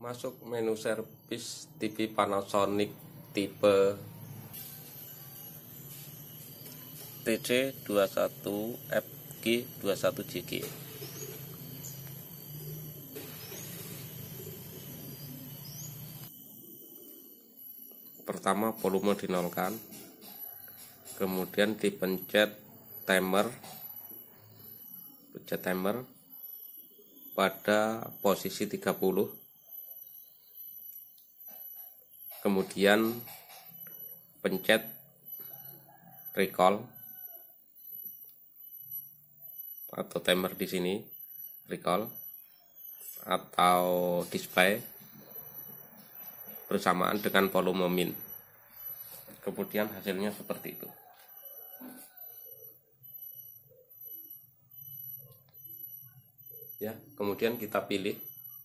Masuk menu servis TV Panasonic tipe TC21FG21JG. Pertama, volume dinolkan, kemudian dipencet timer pada posisi 30, kemudian pencet recall atau timer di sini, recall atau display bersamaan dengan volume min. Kemudian hasilnya seperti itu. Ya, kemudian kita pilih.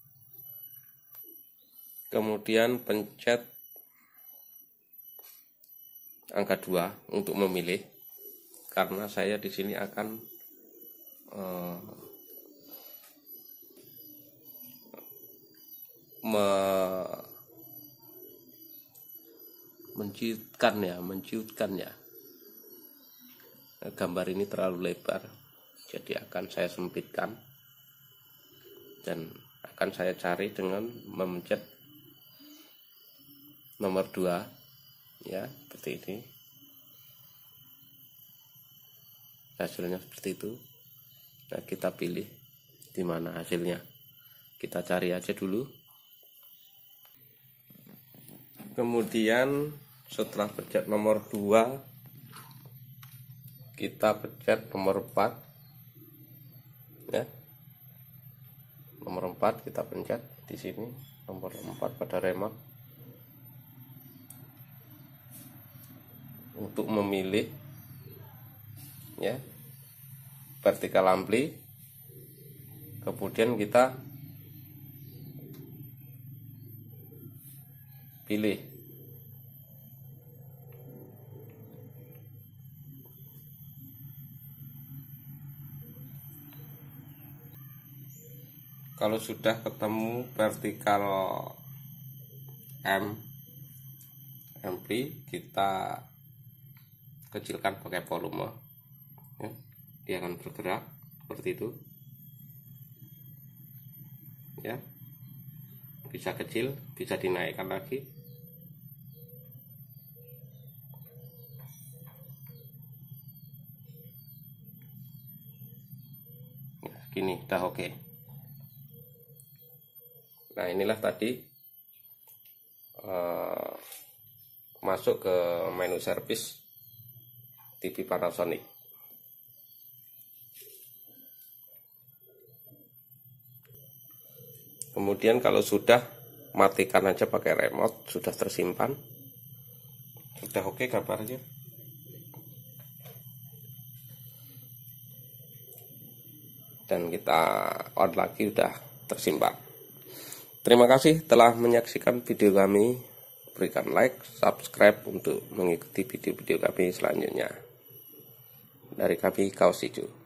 Kemudian pencet angka 2 untuk memilih, karena saya di sini akan menciutkan ya. Gambar ini terlalu lebar, jadi akan saya sempitkan dan akan saya cari dengan memencet nomor 2 ya, seperti ini. Hasilnya seperti itu. Nah, kita pilih di mana hasilnya, kita cari aja dulu. Kemudian setelah pencet nomor 2, kita pencet nomor 4 ya. Nomor 4 kita pencet di sini, nomor 4 pada remote, untuk memilih ya vertical ampli. Kemudian kita pilih kalau sudah ketemu vertical ampli, kita kecilkan pakai volume ya. Dia akan bergerak seperti itu ya, bisa kecil, bisa dinaikkan lagi. Nah, gini udah oke. Nah, inilah tadi masuk ke menu servis TV Panasonic. Kemudian kalau sudah, matikan aja pakai remote, sudah tersimpan, sudah oke gambarnya. Dan kita on lagi, udah tersimpan. Terima kasih telah menyaksikan video kami. Berikan like, subscribe untuk mengikuti video-video kami selanjutnya. Dari kami, Kaos Hijau.